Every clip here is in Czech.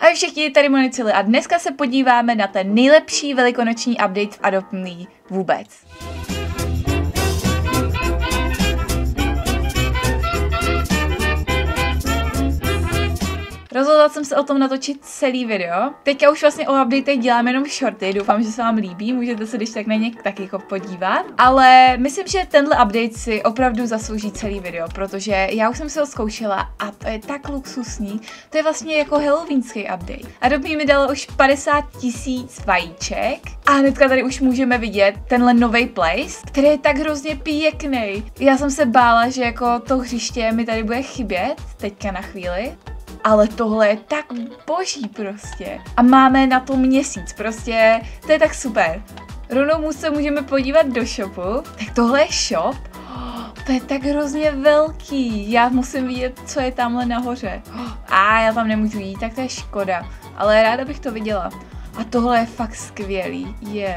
Ahoj všichni, tady Monicily a dneska se podíváme na ten nejlepší velikonoční update v Adopt Me vůbec. Rozhodla jsem se o tom natočit celý video. Teďka už vlastně o updatech dělám jenom shorty, doufám, že se vám líbí, můžete se když tak na ně taky jako podívat. Ale myslím, že tenhle update si opravdu zaslouží celý video, protože já už jsem si ho zkoušela a to je tak luxusní. To je vlastně jako halloweenský update. Adopt Me mi dalo už 50 000 vajíček a hnedka tady už můžeme vidět tenhle nový place, který je tak hrozně pěkný. Já jsem se bála, že jako to hřiště mi tady bude chybět teďka na chvíli. Ale tohle je tak boží prostě. A máme na to měsíc, prostě to je tak super. Rovnou se můžeme podívat do shopu. Tak tohle je shop. To je tak hrozně velký. Já musím vidět, co je tamhle nahoře. A já tam nemůžu jít, tak to je škoda. Ale ráda bych to viděla. A tohle je fakt skvělý.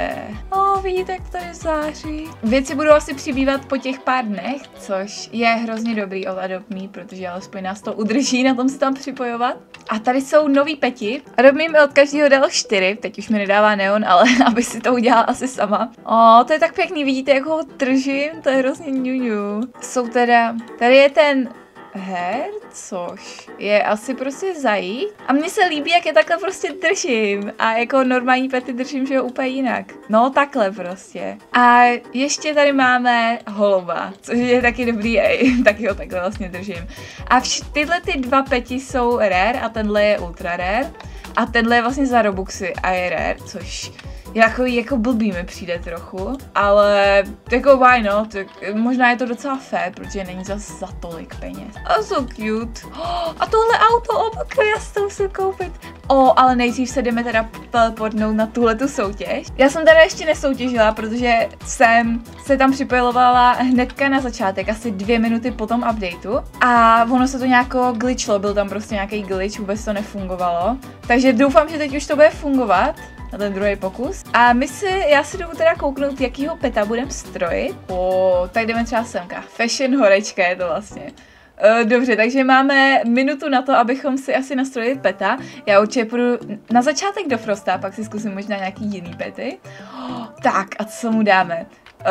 Vidíte, jak tady září. Věci budou asi přibývat po těch pár dnech, což je hrozně dobrý od Adopt Me, protože alespoň nás to udrží na tom se tam připojovat. A tady jsou nový peti. Adopt Me mi od každého dal 4, teď už mi nedává neon, ale aby si to udělala asi sama. To je tak pěkný, vidíte, jak ho držím, to je hrozně ňuňu. Jsou teda, tady je ten her, což je asi prostě zajít. A mně se líbí, jak je takhle prostě držím. A jako normální pety držím, že jo, úplně jinak. No takhle prostě. A ještě tady máme holuba, což je taky dobrý, taky ho takhle vlastně držím. A tyhle ty dva peti jsou rare a tenhle je ultra rare. A tenhle je vlastně za Robuxy a je rare, což jako blbý mi přijde trochu, ale jako why not, možná je to docela fair, protože není zase za tolik peněz. A so cute. A tohle auto, já si to musím koupit. Ale nejdřív se jdeme teda podnout na tuhletu soutěž. Já jsem teda ještě nesoutěžila, protože jsem se tam připojovala hnedka na začátek, asi 2 minuty po tom updateu. A ono se to nějako glitchlo, byl tam prostě nějaký glitch, vůbec to nefungovalo. Takže doufám, že teď už to bude fungovat. Na ten druhý pokus. A já si jdu teda kouknout, jakýho peta budeme strojit. Tak jdeme třeba semka. Fashion horečka je to vlastně. Dobře, takže máme minutu na to, abychom si asi nastrojili peta. Já určitě půjdu na začátek do Frosta, pak si zkusím možná nějaký jiný pety. Tak, a co mu dáme?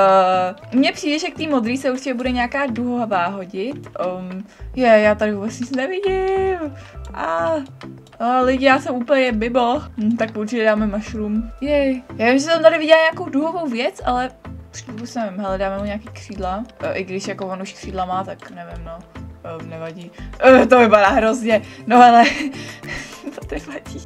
Mně přijde, že k té modrý se určitě bude nějaká duhová hodit. Já tady vůbec nic nevidím. Lidi, já jsem úplně bibo. Tak určitě dáme mushroom. Já vím, že jsem tady viděla nějakou duhovou věc, ale už nevím, hele, dáme mu nějaký křídla. I když jako on už křídla má, tak nevím, no. Nevadí. To vypadá hrozně. No ale to nevadí.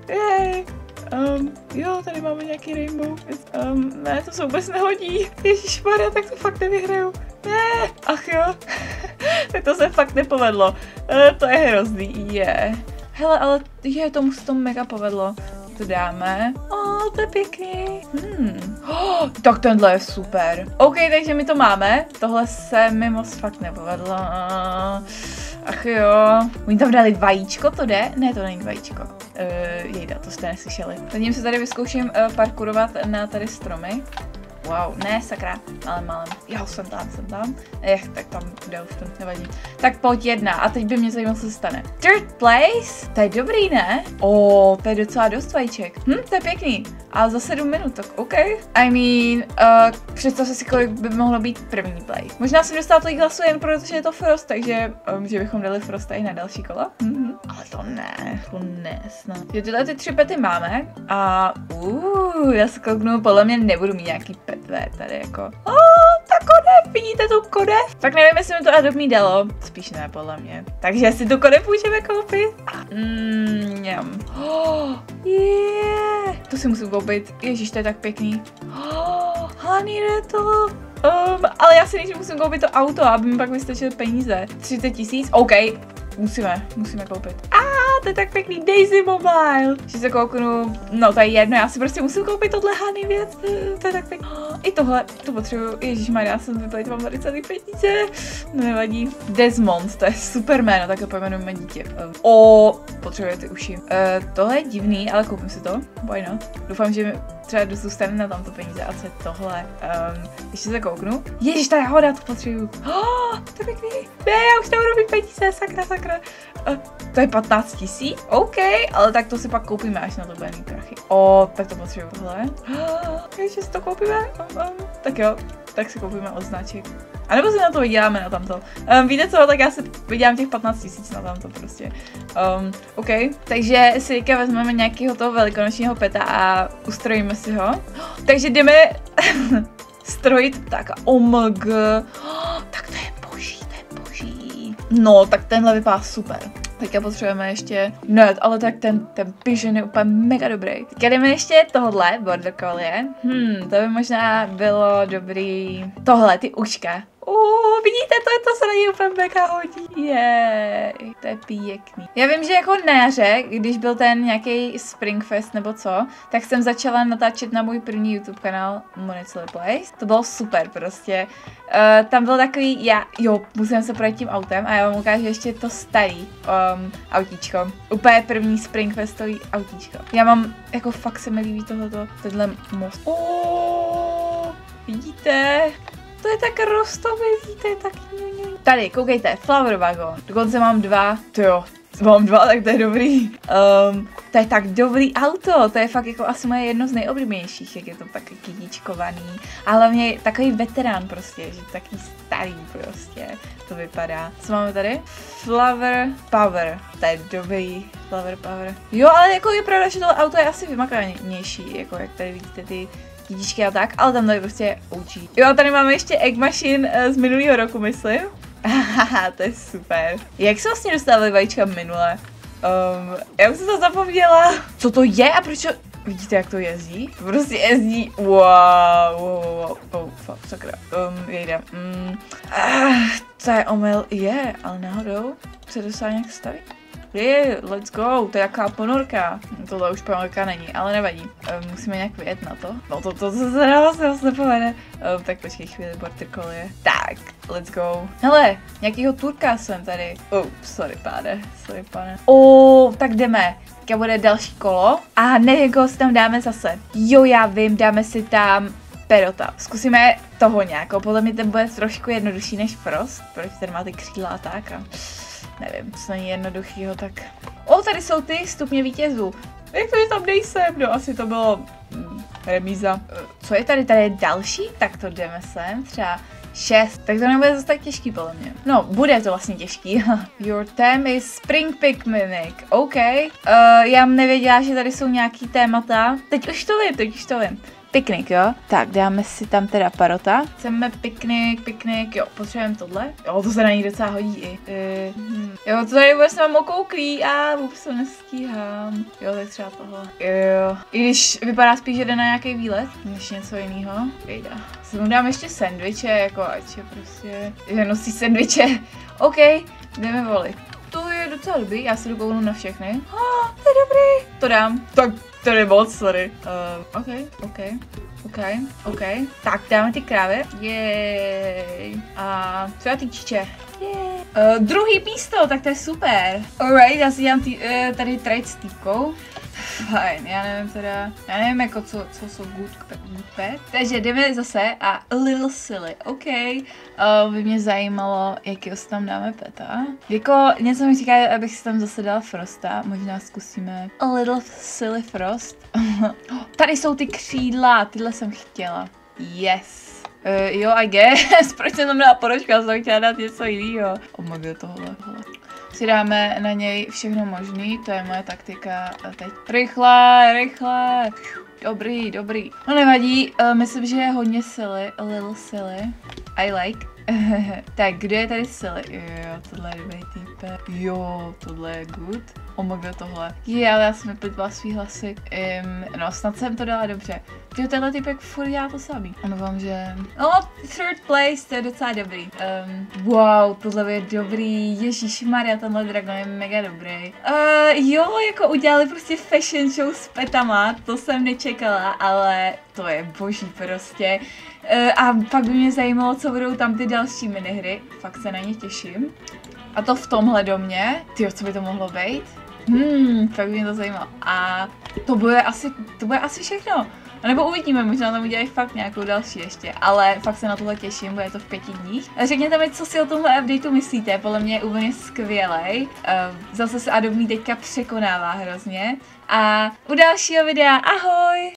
Jo, tady máme nějaký rainbow. Ne, to se vůbec nehodí. Ježišmarja, tak to fakt nevyhraju. Ne, ach jo. Tak to se fakt nepovedlo. To je hrozný, Hele, ale tomu se to mega povedlo. To dáme. To je pěkný. Tak tenhle je super. OK, takže my to máme. Tohle se mi moc fakt nepovedlo. Ach jo. Oni tam dali vajíčko, to jde? Ne, to není vajíčko. Jejda, to jste neslyšeli. Zatím se tady vyzkouším parkourovat na tady stromy. Wow, ne, sakra, málem. Jo, jsem tam. Tak tam jde už to, nevadí. Tak pojď 1 a teď by mě zajímalo, co se stane. Third place? To je dobrý, ne? To je docela dost vajíček. To je pěkný. A za 7 minut, tak OK. Představ si, kolik by mohlo být první place. Možná jsem dostala tolik hlasů jen protože je to Frost, takže že bychom dali Frosta i na další kolo. Ale to ne, snad. Jo, tyhle ty 3 pety máme a já se kouknu, podle mě nebudu mít nějaký pet tady jako. Ta kodev, vidíte tu kodev? Tak nevím, jestli mi to Adopt Me dalo. Spíš ne, podle mě. Takže si tu kodev můžeme koupit. To si musím koupit. Ježíš, to je tak pěkný. Honey, jde to. Ale já si nejdřív musím koupit to auto, aby mi pak vystačily peníze. 30 000, OK. Musíme koupit. To je tak pěkný, Daisy Mobile. Že se kouknu, no to je jedno, já si prostě musím koupit tohle Honey věc. To je tak pěkný. I tohle, to potřebuju. Ježišmarja, já jsem vyplejtovala tady celý peníze. No nevadí. Desmond, to je super jméno, tak to pojmenujeme dítě. Potřebuje ty uši. Tohle je divný, ale koupím si to. Why not? Doufám, že třeba zůstane na tamto peníze. A co je tohle? Ještě se kouknu. Ježiš, ta jahoda, to potřebuju. To je pěkný. Ne, já už nebudu mít peníze, sakra. To je 15 000, OK, ale tak to si pak koupíme, až na to bude mít prachy. Tak to potřebuju tohle. Ještě si to koupíme. Tak jo, tak si koupíme označek. A nebo si na to vyděláme na tamto. Víte co, tak já si vydělám těch 15 000 na tamto prostě. OK, takže si teďka vezmeme nějakého toho velikonočního peta a ustrojíme si ho. Takže jdeme strojit ptáka. OMG. Tak to je boží, No, tak tenhle vypadá super. Teďka potřebujeme ještě, ale tak ten pigeon je úplně mega dobrý. Teďka jdeme ještě tohle, border collie. To by možná bylo dobrý. Tohle, ty uška. Vidíte, to se na něj úplně mega hodí. Jej, to je pěkný. Já vím, že jako na jaře, když byl ten nějaký Springfest nebo co, tak jsem začala natáčet na můj první YouTube kanál Monicily Place. To bylo super prostě. Tam byl takový, musím se projít tím autem a já vám ukážu ještě to starý autíčko. Úplně první Springfestový autíčko. Já mám, jako fakt se mi líbí tenhle most. Vidíte? To je tak rostový, to je tak Tady, koukejte, Flower Wagon. Dokonce mám 2. Mám 2, tak to je dobrý. To je tak dobrý auto, to je fakt jako asi moje jedno z nejoblíbenějších, jak je to tak kytičkovaný. A hlavně takový veterán prostě, že taky starý prostě to vypadá. Co máme tady? Flower Power, to je dobrý. Flower Power. Jo, ale jako je pravda, že tohle auto je asi vymakanější, jako jak tady vidíte ty kytičky a tak, ale tam tady prostě učí. Jo, tady máme ještě Egg Machine z minulého roku, myslím. Haha, to je super. Jak se vlastně dostávaly vajíčka minule? Já už jsem to zapomněla. Co to je a proč to... Vidíte, jak to jezdí? Prostě jezdí. Wow. Sakra. Jejde. To je omyl. Ale náhodou se dostává nějak stavit. Let's go, to je jaká ponorka. Tohle už ponorka není, ale nevadí. Musíme nějak vyjet na to. No to se vlastně nepovede. Tak počkej chvíli, border collie. Tak, let's go. Hele, nějakýho Turka jsem tady. Sorry pane. Tak jdeme. Teďka bude další kolo. A nevím, koho si tam dáme zase. Jo, já vím, dáme si tam Perota. Zkusíme toho nějakou, podle mě ten bude trošku jednodušší než Frost, protože ten má ty křídla a tak. Nevím, co není jednoduchýho, tak... Tady jsou ty stupně vítězů. Jak to, že tam nejsem? No, asi to bylo remíza. Co je tady? Tady je další? Tak to jdeme sem, třeba 6. Tak to nebude zase tak těžký, podle mě. No, bude to vlastně těžký. Your theme is Spring Picnic. OK. Já nevěděla, že tady jsou nějaký témata. Teď už to vím. Piknik, jo? Tak, dáme si tam teda Parota. Chceme piknik, jo, potřebujeme tohle. Jo, to se na ní docela hodí i. Jo, to tady bude s námi mokouklý a vůbec to nestíhám. Jo, tak třeba tohle. Jo. I když vypadá spíš, že jde na nějaký výlet, než něco jiného. Jejda. Si mu dám ještě sendviče, jako ať je prostě, že nosí sendviče. OK, jdeme volit. To je docela dobrý, já si dokouknu na všechny. To je dobrý. To dám. Tak to je moc, sorry. OK. Tak dáme ty krávy. Jej. A třeba ty čiče. Druhý místo, tak to je super. Alright, já si dělám tady trade s týpkou. Fajn, já nevím jako co jsou good pet. Takže jdeme zase a Little Silly, OK. By mě zajímalo, jakýho si tam dáme peta. Jako něco mi říká, abych si tam zase dala Frosta, možná zkusíme a Little Silly Frost. Tady jsou ty křídla, tyhle jsem chtěla. Yes. Jo, I guess, proč jsem tam dala ponožku, já jsem chtěla dát něco jiného. Tohle. Si dáme na něj všechno možný, to je moje taktika teď. Rychle. Dobrý. No nevadí, myslím, že je hodně silly, a little silly. I like. Tak, kde je tady silly? Jo, tohle je dobrý týpek. Jo, tohle je good. Tohle. Ale já jsem vyplitvala svý hlasy. No, snad jsem to dala dobře. Tenhle typek furt dělá to samý. Vám, že... third place, to je docela dobrý. Wow, tohle je dobrý. Ježišmarja, tenhle dragon je mega dobrý. Jo, jako udělali prostě fashion show s petama, to jsem nečekala, ale to je boží prostě. A pak by mě zajímalo, co budou tam ty další minihry. Fakt se na ně těším. A to v tomhle domě. Tyjo, co by to mohlo být? Tak by mě to zajímalo. A to bude asi všechno. A nebo uvidíme, možná tam udělají fakt nějakou další ještě, ale fakt se na tohle těším, bude to v 5 dních. Řekněte mi, co si o tomhle updateu myslíte, podle mě je úplně skvělej. Zase se Adobe teďka překonává hrozně. A u dalšího videa, ahoj!